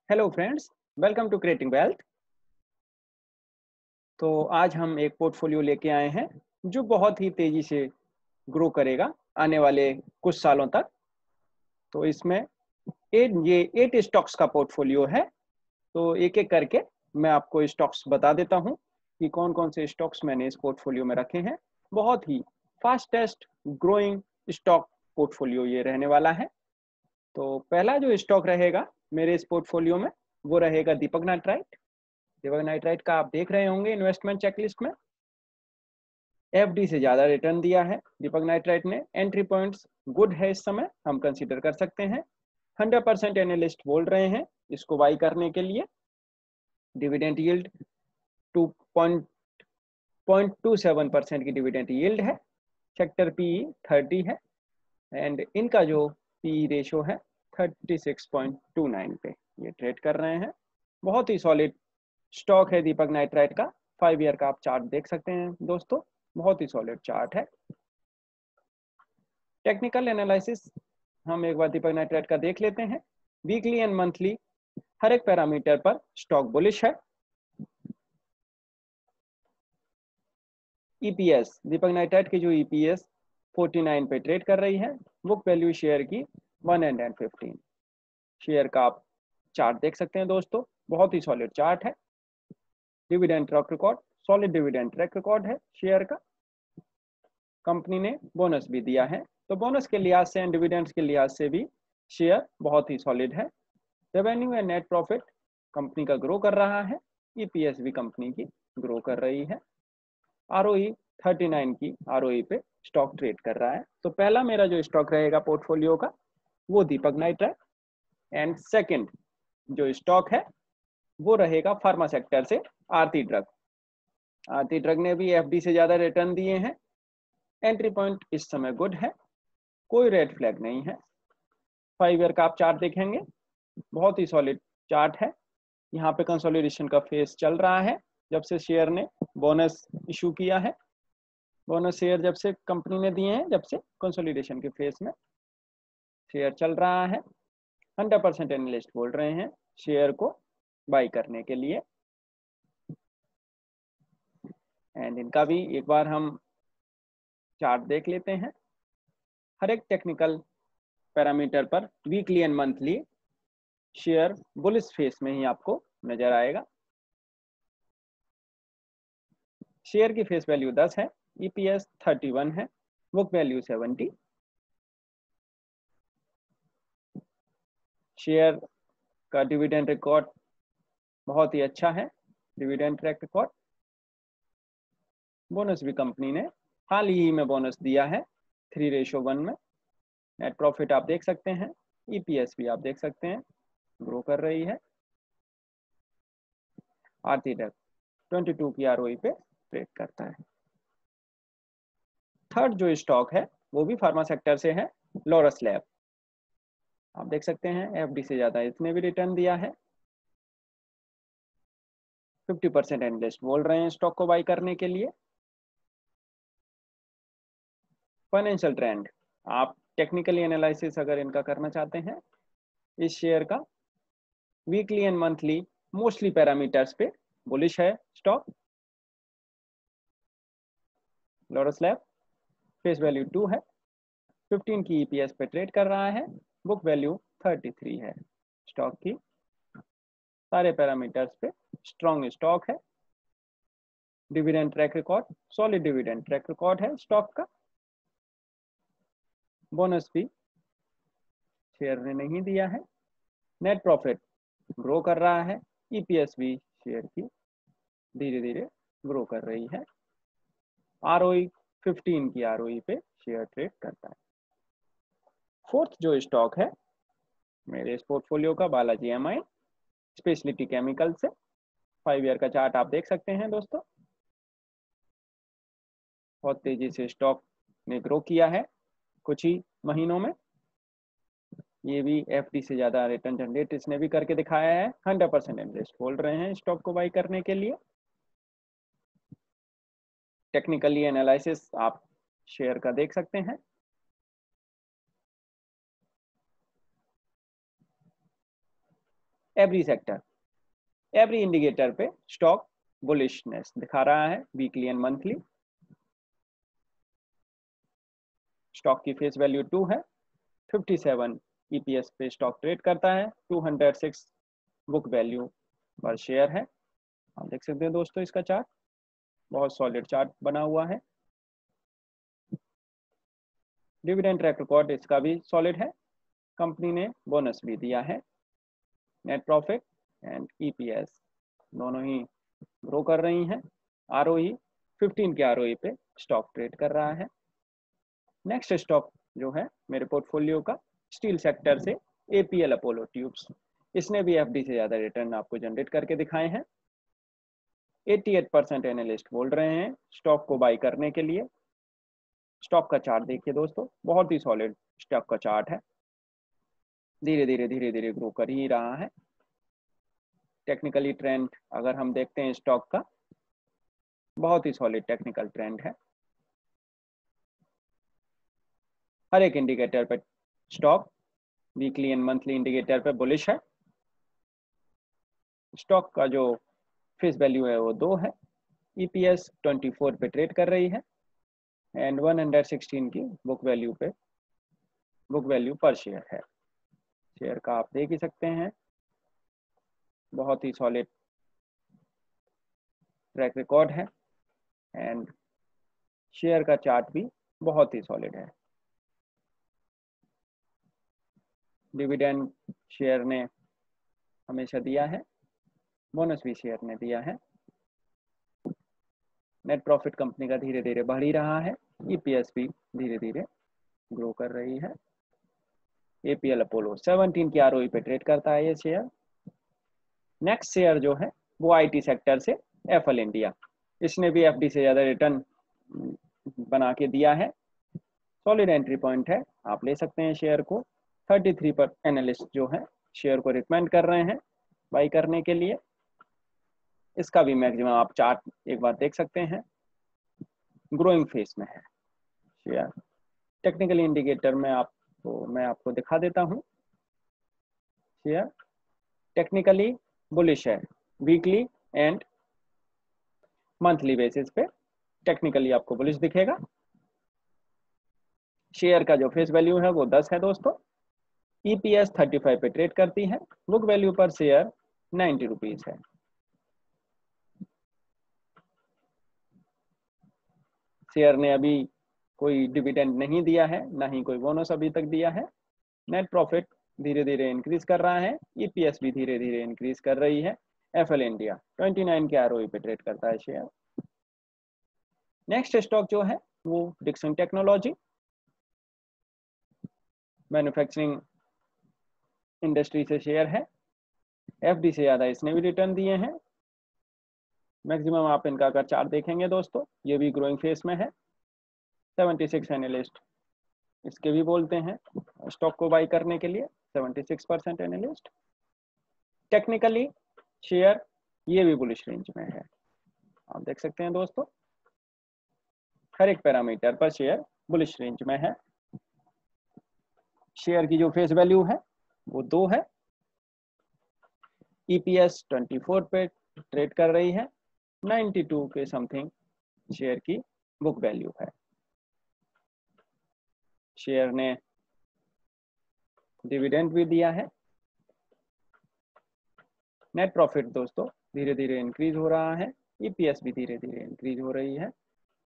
Hello friends, welcome to creating wealth. तो आज हम एक पोर्टफोलियो लेके आए हैं जो बहुत ही तेजी से ग्रो करेगा आने वाले कुछ सालों तक। तो इसमें ये 8 स्टॉक्स का पोर्टफोलियो है। तो एक एक करके मैं आपको स्टॉक्स बता देता हूं कि कौन कौन से स्टॉक्स मैंने इस पोर्टफोलियो में रखे हैं। बहुत ही फास्टेस्ट ग्रोइंग स्टॉक पोर्टफोलियो ये रहने वाला है। तो पहला जो स्टॉक रहेगा मेरे इस पोर्टफोलियो में वो रहेगा दीपक नाइट्राइट। दीपक नाइट्राइट का आप देख रहे होंगे इन्वेस्टमेंट चेकलिस्ट में एफडी से ज्यादा रिटर्न दिया है दीपक नाइट्राइट ने। एंट्री पॉइंट्स गुड है, इस समय हम कंसीडर कर सकते हैं। 100% एनालिस्ट बोल रहे हैं इसको बाई करने के लिए। डिविडेंड यील्ड 2.27% की डिविडेंड यील्ड है। सेक्टर पीई 30 है एंड इनका जो पीई रेशो है 36.29 पे ये ट्रेड कर रहे हैं। बहुत ही सॉलिड स्टॉक है दीपक नाइट्राइट का। 5 ईयर का आप चार्ट देख सकते हैं दोस्तों, बहुत ही सॉलिड चार्ट है। टेक्निकल एनालिसिस हम एक बार दीपक नाइट्राइट का देख लेते हैं। वीकली एंड मंथली हर एक पैरामीटर पर स्टॉक बुलिश है। ईपीएस दीपक नाइट्राइट की जो ईपीएस 49 पे ट्रेड कर रही है। बुक वैल्यू शेयर की 115। शेयर का आप चार्ट देख सकते हैं दोस्तों, बहुत ही सॉलिड चार्ट है। Dividend track record, solid dividend track record है शेयर का। कंपनी ने बोनस भी दिया है, तो बोनस के लिहाज से एंड डिविडेंड्स के लिहाज से भी शेयर बहुत ही सॉलिड है। Revenue and net profit company का ग्रो कर रहा है। ईपीएस भी कंपनी की ग्रो कर रही है। आरओई 39 की आरओई पे स्टॉक ट्रेड कर रहा है। तो पहला मेरा जो स्टॉक रहेगा पोर्टफोलियो का वो दीपक नाइट्राइट। एंड सेकंड जो स्टॉक है वो रहेगा फार्मा सेक्टर से आरती ड्रग। आरती ड्रग ने भी एफडी से ज्यादा रिटर्न दिए हैं। एंट्री पॉइंट इस समय गुड है, कोई रेड फ्लैग नहीं है। 5 ईयर का आप चार्ट देखेंगे, बहुत ही सॉलिड चार्ट है। यहाँ पे कंसोलिडेशन का फेस चल रहा है जब से शेयर ने बोनस इशू किया है। बोनस शेयर जब से कंपनी ने दिए हैं, जब से कंसोलिडेशन के फेस में शेयर चल रहा है। 100% एनालिस्ट बोल रहे हैं शेयर को बाई करने के लिए। एंड इनका भी एक बार हम चार्ट देख लेते हैं। हर एक टेक्निकल पैरामीटर पर weekly and monthly share bullish phase में ही आपको नजर आएगा। शेयर की फेस वैल्यू 10 है, ईपीएस 31 है, बुक वैल्यू 70। शेयर का डिविडेंड रिकॉर्ड बहुत ही अच्छा है, डिविडेंड ट्रैक रिकॉर्ड। बोनस भी कंपनी ने हाल ही में बोनस दिया है 3:1 में। नेट प्रॉफिट आप देख सकते हैं, ईपीएस भी आप देख सकते हैं ग्रो कर रही है। आरती ड्रग 22 की आरओई पे ट्रेड करता है। थर्ड जो स्टॉक है वो भी फार्मा सेक्टर से है, लॉरस लैब। आप देख सकते हैं एफडी से ज्यादा इसने भी रिटर्न दिया है। 50% एनालिस्ट बोल रहे हैं स्टॉक को बाई करने के लिए। फाइनेंशियल ट्रेंड आप टेक्निकली एनालिसिस अगर इनका करना चाहते हैं इस शेयर का, weekly and monthly mostly parameters पे बुलिश है stock. Laurus lab face value 2 है, 15 की ईपीएस पे ट्रेड कर रहा है। बुक वैल्यू 33 है स्टॉक की। सारे पैरामीटर्स पे स्ट्रॉन्ग स्टॉक है। Dividend track record, solid dividend track record है स्टॉक का। बोनस भी शेयर ने नहीं दिया है। नेट प्रॉफिट ग्रो कर रहा है। ईपीएस भी शेयर की धीरे धीरे ग्रो कर रही है। आरओई 15 की आरओई पे शेयर ट्रेड करता है। फोर्थ जो स्टॉक है मेरे इस पोर्टफोलियो का, बालाजी एमाइन स्पेशलिटी केमिकल से। 5 ईयर का चार्ट आप देख सकते हैं दोस्तों, बहुत तेजी से स्टॉक ने ग्रो किया है कुछ ही महीनों में। ये भी एफडी से ज्यादा रिटर्न जनरेट इसने भी करके दिखाया है। 100% एनालिस्ट बोल रहे हैं स्टॉक को बाई करने के लिए। टेक्निकली एनालिसिस आप शेयर का देख सकते हैं। एवरी सेक्टर, एवरी इंडिकेटर पे स्टॉक बुलिशनेस दिखा रहा है, वीकली एंड मंथली। स्टॉक की फेस वैल्यू 2 है, 57 ईपीएस पे स्टॉक ट्रेड करता है, 206 बुक वैल्यू पर शेयर है। आप देख सकते हैं दोस्तों इसका चार्ट, बहुत सॉलिड चार्ट बना हुआ है। डिविडेंड ट्रैक रिकॉर्ड इसका भी सॉलिड है, कंपनी ने बोनस भी दिया है। नेट प्रॉफिट एंड ईपीएस दोनों ही ग्रो कर रही हैं। आरओई 15 के आरओई पे स्टॉक ट्रेड कर रहा है। नेक्स्ट स्टॉक जो है मेरे पोर्टफोलियो का, स्टील सेक्टर से एपीएल अपोलो ट्यूब्स, इसने भी एफडी से ज़्यादा रिटर्न आपको जनरेट करके दिखाए हैं। 88% एनालिस्ट बोल रहे हैं स्टॉक को बाई करने के लिए। स्टॉक का चार्ट देखिए दोस्तों, बहुत ही सॉलिड स्टॉक का चार्ट है, धीरे धीरे ग्रो कर ही रहा है। टेक्निकली ट्रेंड अगर हम देखते हैं स्टॉक का, बहुत ही सॉलिड टेक्निकल ट्रेंड है। हर एक इंडिकेटर पे stock weekly and monthly indicator पे बुलिश है। स्टॉक का जो फेस वैल्यू है वो 2 है, ईपीएस 24 पे ट्रेड कर रही है एंड 116 की बुक वैल्यू पर शेयर है। शेयर का आप देख ही सकते हैं, बहुत ही सॉलिड ट्रैक रिकॉर्ड है एंड शेयर का चार्ट भी बहुत ही सॉलिड है। डिविडेंड शेयर ने हमेशा दिया है, बोनस भी शेयर ने दिया है। नेट प्रॉफिट कंपनी का धीरे धीरे बढ़ ही रहा है, ईपीएस भी धीरे धीरे ग्रो कर रही है। एपीएल अपोलो 17 की आरओई पे ट्रेड करता है ये शेयर। नेक्स्ट शेयर जो है वो आईटी सेक्टर से एफएल इंडिया, इसने भी एफडी से ज़्यादा रिटर्न बना के दिया है। सॉलिड एंट्री पॉइंट है, आप ले सकते हैं शेयर को। 33 पर एनालिस्ट जो है शेयर को रिकमेंड कर रहे हैं बाई करने के लिए। इसका भी मैक्सिमम आप चार्ट एक बार देख सकते हैं, ग्रोइंग फेस में है शेयर। टेक्निकल इंडिकेटर में मैं आपको दिखा देता हूं। शेयर टेक्निकली बुलिश है, वीकली एंड मंथली बेसिस पे टेक्निकली आपको बुलिश दिखेगा। शेयर का जो फेस वैल्यू है वो 10 है दोस्तों, ईपीएस 35 पे ट्रेड करती है, बुक वैल्यू पर शेयर 90 रुपीज है। शेयर ने अभी कोई डिविडेंड नहीं दिया है, ना ही कोई बोनस अभी तक दिया है। नेट प्रॉफिट धीरे धीरे इंक्रीज कर रहा है, ईपीएस भी धीरे धीरे इंक्रीज कर रही है। एफएल इंडिया 29 के आरओई पे ट्रेड करता है शेयर। नेक्स्ट स्टॉक जो है वो डिक्सन टेक्नोलॉजी, मैन्युफैक्चरिंग इंडस्ट्री से शेयर है, एफडी से ज़्यादा इसने भी रिटर्न दिए हैं। मैक्सिमम आप इनका अगर चार्ट देखेंगे दोस्तों, ये भी ग्रोइंग फेस में है। 76 एनालिस्ट इसके भी बोलते हैं स्टॉक को बाई करने के लिए, 76% एनालिस्ट। टेक्निकली शेयर ये भी बुलिश रेंज में है, आप देख सकते हैं दोस्तों, हर एक पैरामीटर पर शेयर बुलिश रेंज में है। शेयर की जो फेस वैल्यू है वो 2 है, ईपीएस 24 पे ट्रेड कर रही है, 92 के समथिंग शेयर की बुक वैल्यू है। शेयर ने डिविडेंड भी दिया है। नेट प्रॉफिट दोस्तों धीरे धीरे इंक्रीज हो रहा है, ईपीएस भी धीरे धीरे इंक्रीज हो रही है।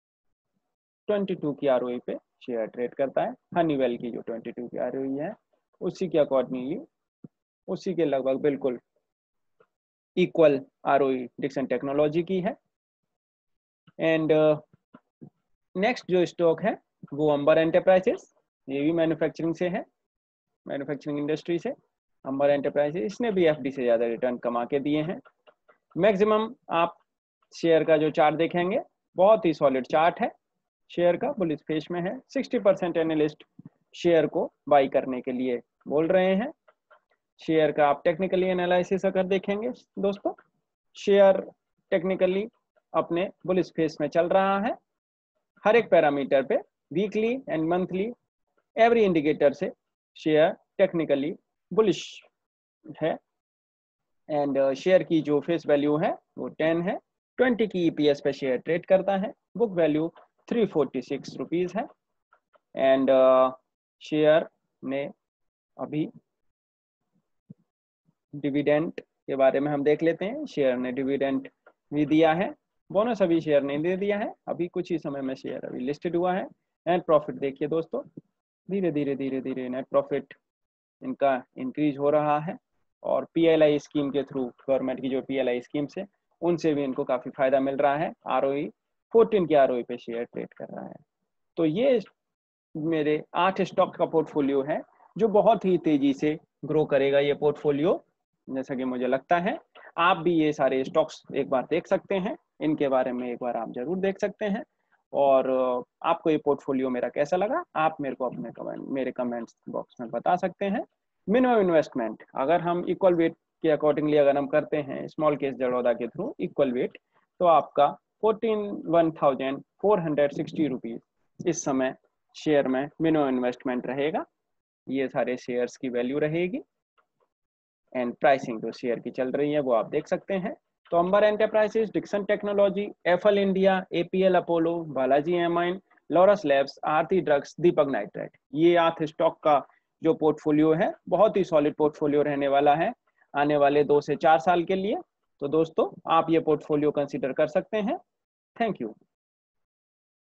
22 की आरओई पे शेयर ट्रेड करता है। हनीवेल की जो 22 की आरओई है उसी के अकॉर्डिंगली, उसी के लगभग बिल्कुल इक्वल आरओई डिक्सन टेक्नोलॉजी की है। एंड नेक्स्ट जो स्टॉक है वो अंबर एंटरप्राइजेस, ये भी मैन्युफैक्चरिंग से है, मैन्युफैक्चरिंग इंडस्ट्री से। अंबर एंटरप्राइजेस इसने भी एफडी से ज़्यादा रिटर्न कमा के दिए हैं। मैक्सिमम आप शेयर का जो चार्ट देखेंगे, बहुत ही सॉलिड चार्ट है, शेयर का बुलिश फेस में है। 60% एनालिस्ट शेयर को बाई करने के लिए बोल रहे हैं। शेयर का आप टेक्निकली एनालिसिस अगर देखेंगे दोस्तों, शेयर टेक्निकली अपने बुलिश फेस में चल रहा है। हर एक पैरामीटर पे weekly and monthly every indicator से शेयर टेक्निकली बुलिश है। एंड शेयर की जो फेस वैल्यू है वो 10 है। 20 की ईपीएस पे शेयर ट्रेड करता है। बुक वैल्यू 346 रुपीज है। एंड शेयर ने अभी डिविडेंड के बारे में हम देख लेते हैं। शेयर ने डिविडेंड भी दिया है, बोनस अभी शेयर ने दे दिया है। अभी कुछ ही समय में शेयर अभी लिस्टेड हुआ है। नेट प्रॉफिट देखिए दोस्तों, धीरे धीरे नेट प्रॉफिट इनका इंक्रीज हो रहा है। और पीएलआई स्कीम के थ्रू, गवर्नमेंट की जो पीएलआई स्कीम्स है उनसे भी इनको काफ़ी फायदा मिल रहा है। आरओई 14 की आरओई पे शेयर ट्रेड कर रहा है। तो ये मेरे 8 स्टॉक का पोर्टफोलियो है जो बहुत ही तेजी से ग्रो करेगा ये पोर्टफोलियो, जैसा कि मुझे लगता है। आप भी ये सारे स्टॉक्स एक बार देख सकते हैं, इनके बारे में एक बार आप जरूर देख सकते हैं। और आपको ये पोर्टफोलियो मेरा कैसा लगा आप मेरे को अपने मेरे कमेंट्स बॉक्स में बता सकते हैं। मिनिमम इन्वेस्टमेंट अगर हम इक्वल वेट के अकॉर्डिंगली अगर हम करते हैं स्मॉल केस बड़ौदा के थ्रू इक्वल वेट, तो आपका 14,460 रुपीज इस समय शेयर में मिनिमम इन्वेस्टमेंट रहेगा। ये सारे शेयर्स की वैल्यू रहेगी एंड प्राइसिंग जो शेयर की चल रही है वो आप देख सकते हैं। तो Amber enterprises, Dixon technology, FL India, APL Apollo, Balaji amine, Laurus labs, Aarti drugs, Deepak nitrite, ये 8 स्टॉक का जो पोर्टफोलियो है बहुत ही सॉलिड पोर्टफोलियो रहने वाला है आने वाले 2 से 4 साल के लिए। तो दोस्तों आप ये पोर्टफोलियो कंसिडर कर सकते हैं। Thank you.